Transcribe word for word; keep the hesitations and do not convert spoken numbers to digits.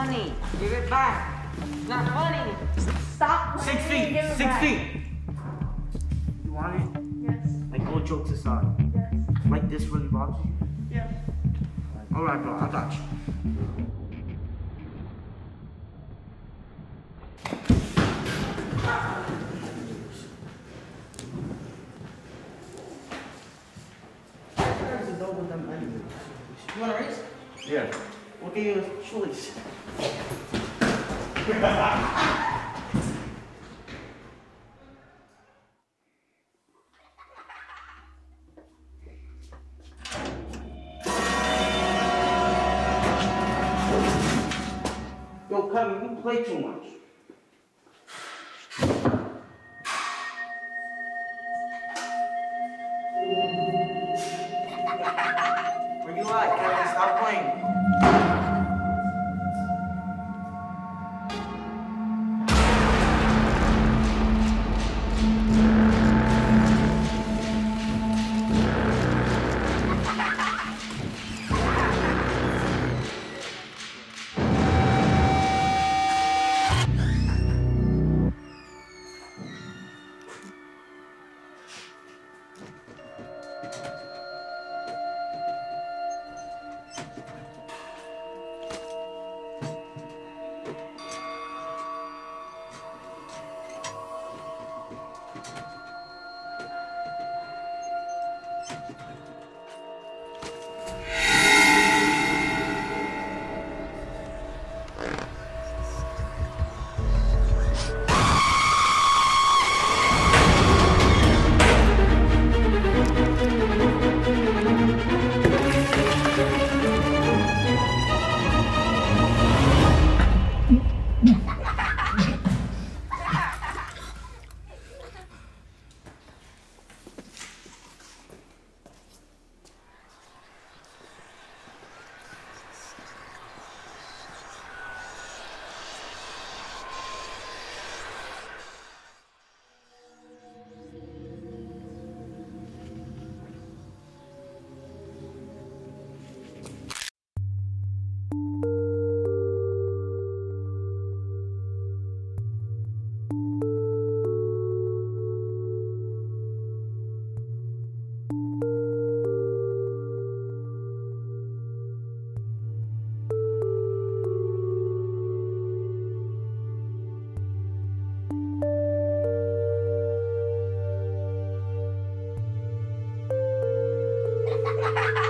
funny. Give it back. It's not funny. Stop. Six feet. Six back. feet. You want it? Yes. Like, all jokes aside. Yes. Like this really bothers you? Yes. All right, bro. I got you. You want to race? Yeah. We'll give you a choice. Yo, Kevin, you play too much. Where you at, Kevin? Stop playing. Ha ha ha!